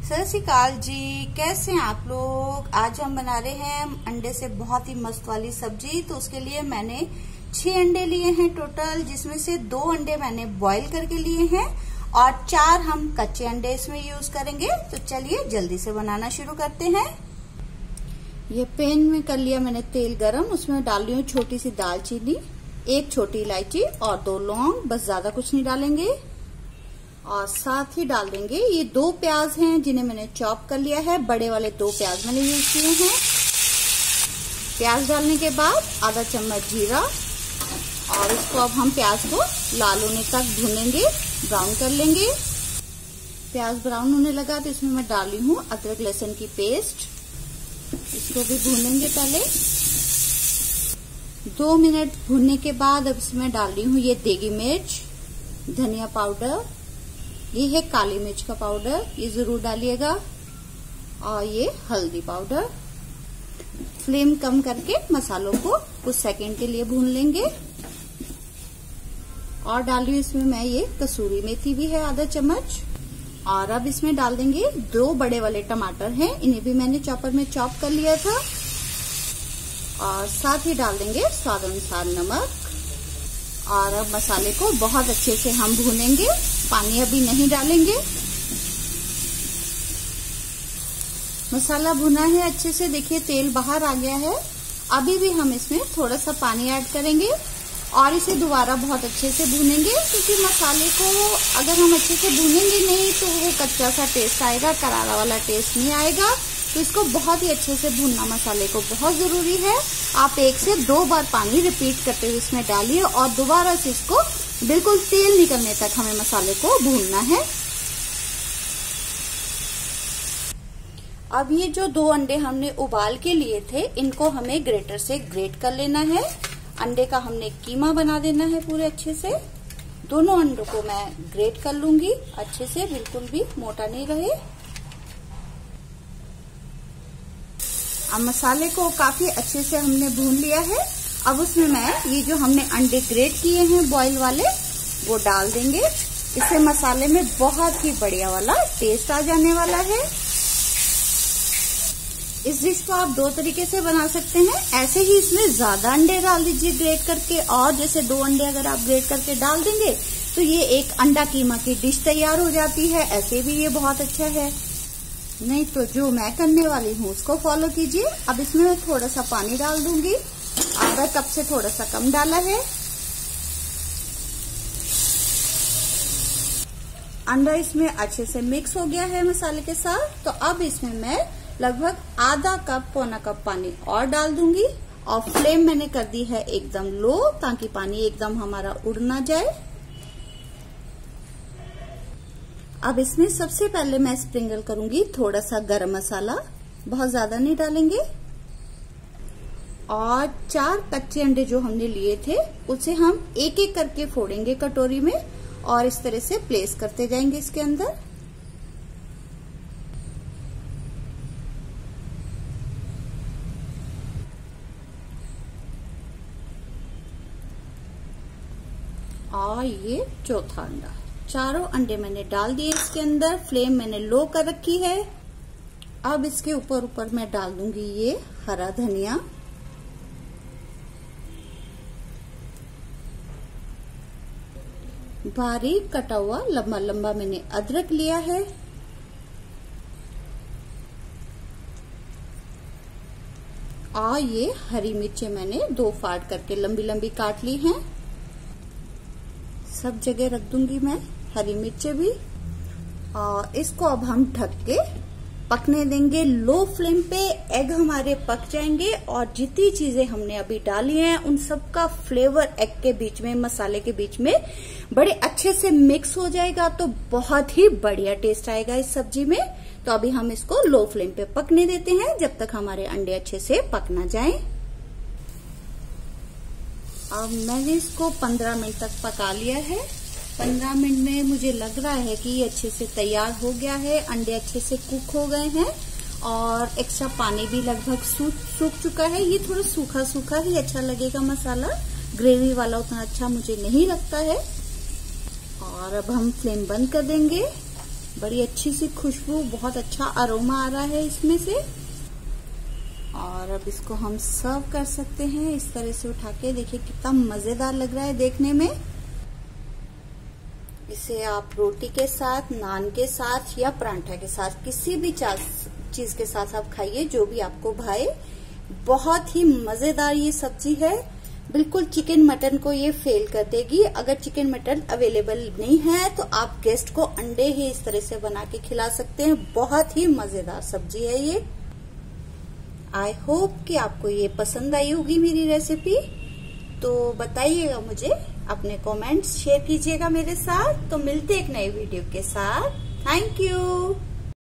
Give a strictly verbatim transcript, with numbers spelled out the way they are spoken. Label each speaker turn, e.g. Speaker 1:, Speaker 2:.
Speaker 1: सत श्री अकाल जी, कैसे हैं आप लोग। आज हम बना रहे हैं अंडे से बहुत ही मस्त वाली सब्जी। तो उसके लिए मैंने छह अंडे लिए हैं टोटल, जिसमें से दो अंडे मैंने बॉईल करके लिए हैं और चार हम कच्चे अंडे इसमें यूज करेंगे। तो चलिए जल्दी से बनाना शुरू करते हैं। ये पैन में कर लिया मैंने तेल गरम, उसमें डाल रही हूँ छोटी सी दालचीनी, एक छोटी इलायची और दो लौंग, बस ज्यादा कुछ नहीं डालेंगे। और साथ ही डाल देंगे ये दो प्याज हैं जिन्हें मैंने चॉप कर लिया है। बड़े वाले दो प्याज मैंने यूज किए हैं। प्याज डालने के बाद आधा चम्मच जीरा और इसको अब हम प्याज को लाल होने तक भूनेंगे, ब्राउन कर लेंगे। प्याज ब्राउन होने लगा तो इसमें मैं डाली हूँ अदरक लहसुन की पेस्ट, इसको भी भूनेंगे पहले। दो मिनट भूनने के बाद अब इसमें डाल रही हूँ ये देगी मिर्च, धनिया पाउडर, ये है काली मिर्च का पाउडर, ये जरूर डालिएगा, और ये हल्दी पाउडर। फ्लेम कम करके मसालों को कुछ सेकंड के लिए भून लेंगे। और डाल रही हूँ इसमें मैं ये कसूरी मेथी भी है आधा चम्मच। और अब इसमें डाल देंगे दो बड़े वाले टमाटर हैं, इन्हें भी मैंने चॉपर में चॉप कर लिया था। और साथ ही डाल देंगे स्वाद अनुसार नमक। और अब मसाले को बहुत अच्छे से हम भूनेंगे, पानी अभी नहीं डालेंगे। मसाला भुना है अच्छे से, देखिए तेल बाहर आ गया है। अभी भी हम इसमें थोड़ा सा पानी ऐड करेंगे और इसे दोबारा बहुत अच्छे से भूनेंगे, क्योंकि मसाले को अगर हम अच्छे से भूनेंगे नहीं तो वो कच्चा सा टेस्ट आएगा, करारा वाला टेस्ट नहीं आएगा। तो इसको बहुत ही अच्छे से भूनना मसाले को बहुत जरूरी है। आप एक से दो बार पानी रिपीट करते हुए इसमें डालिए और दोबारा से इसको बिल्कुल तेल निकलने तक हमें मसाले को भूनना है। अब ये जो दो अंडे हमने उबाल के लिए थे, इनको हमें ग्रेटर से ग्रेट कर लेना है। अंडे का हमने कीमा बना देना है पूरे अच्छे से। दोनों अंडों को मैं ग्रेट कर लूंगी अच्छे से, बिल्कुल भी मोटा नहीं रहे। अब मसाले को काफी अच्छे से हमने भून लिया है। अब उसमें मैं ये जो हमने अंडे ग्रेट किए हैं बॉईल वाले, वो डाल देंगे। इससे मसाले में बहुत ही बढ़िया वाला टेस्ट आ जाने वाला है। इस डिश को आप दो तरीके से बना सकते हैं। ऐसे ही इसमें ज्यादा अंडे डाल दीजिए ग्रेट करके, और जैसे दो अंडे अगर आप ग्रेट करके डाल देंगे तो ये एक अंडा कीमा की डिश तैयार हो जाती है। ऐसे भी ये बहुत अच्छा है। नहीं तो जो मैं करने वाली हूँ उसको फॉलो कीजिए। अब इसमें मैं थोड़ा सा पानी डाल दूंगी, आधा कप से थोड़ा सा कम डाला है। अंडा इसमें अच्छे से मिक्स हो गया है मसाले के साथ। तो अब इसमें मैं लगभग आधा कप पौना कप पानी और डाल दूंगी। और फ्लेम मैंने कर दी है एकदम लो, ताकि पानी एकदम हमारा उड़ ना जाए। अब इसमें सबसे पहले मैं स्प्रिंकल करूंगी थोड़ा सा गरम मसाला, बहुत ज्यादा नहीं डालेंगे। और चार कच्चे अंडे जो हमने लिए थे उसे हम एक एक करके फोड़ेंगे कटोरी में और इस तरह से प्लेस करते जाएंगे इसके अंदर। और ये चौथा अंडा, चारों अंडे मैंने डाल दिए इसके अंदर। फ्लेम मैंने लो कर रखी है। अब इसके ऊपर ऊपर मैं डाल दूंगी ये हरा धनिया, बारीक कटा हुआ लंबा लंबा मैंने अदरक लिया है, और ये हरी मिर्चें मैंने दो फाड़ करके लंबी लंबी काट ली हैं। सब जगह रख दूंगी मैं हरी मिर्चें भी। और इसको अब हम ढक के पकने देंगे लो फ्लेम पे। एग हमारे पक जाएंगे और जितनी चीजें हमने अभी डाली हैं उन सबका फ्लेवर एग के बीच में, मसाले के बीच में बड़े अच्छे से मिक्स हो जाएगा। तो बहुत ही बढ़िया टेस्ट आएगा इस सब्जी में। तो अभी हम इसको लो फ्लेम पे पकने देते हैं जब तक हमारे अंडे अच्छे से पक ना जाएं। अब मैंने इसको पंद्रह मिनट तक पका लिया है। पंद्रह मिनट में मुझे लग रहा है कि ये अच्छे से तैयार हो गया है। अंडे अच्छे से कुक हो गए हैं और एक्स्ट्रा पानी भी लगभग सूख सूख चुका है। ये थोड़ा सूखा सूखा ही अच्छा लगेगा मसाला, ग्रेवी वाला उतना अच्छा मुझे नहीं लगता है। और अब हम फ्लेम बंद कर देंगे बड़ी अच्छी सी खुशबू, बहुत अच्छा अरोमा आ रहा है इसमें से। और अब इसको हम सर्व कर सकते हैं इस तरह से उठा के। देखिए कितना मजेदार लग रहा है देखने में। इसे आप रोटी के साथ, नान के साथ या परांठा के साथ, किसी भी चीज के साथ आप खाइए, जो भी आपको भाए। बहुत ही मजेदार ये सब्जी है। बिल्कुल चिकन मटन को ये फेल कर देगी। अगर चिकन मटन अवेलेबल नहीं है तो आप गेस्ट को अंडे ही इस तरह से बना के खिला सकते हैं। बहुत ही मजेदार सब्जी है ये। आई होप कि आपको ये पसंद आई होगी मेरी रेसिपी। तो बताइएगा मुझे, अपने कमेंट्स शेयर कीजिएगा मेरे साथ। तो मिलते एक नए वीडियो के साथ। Thank you.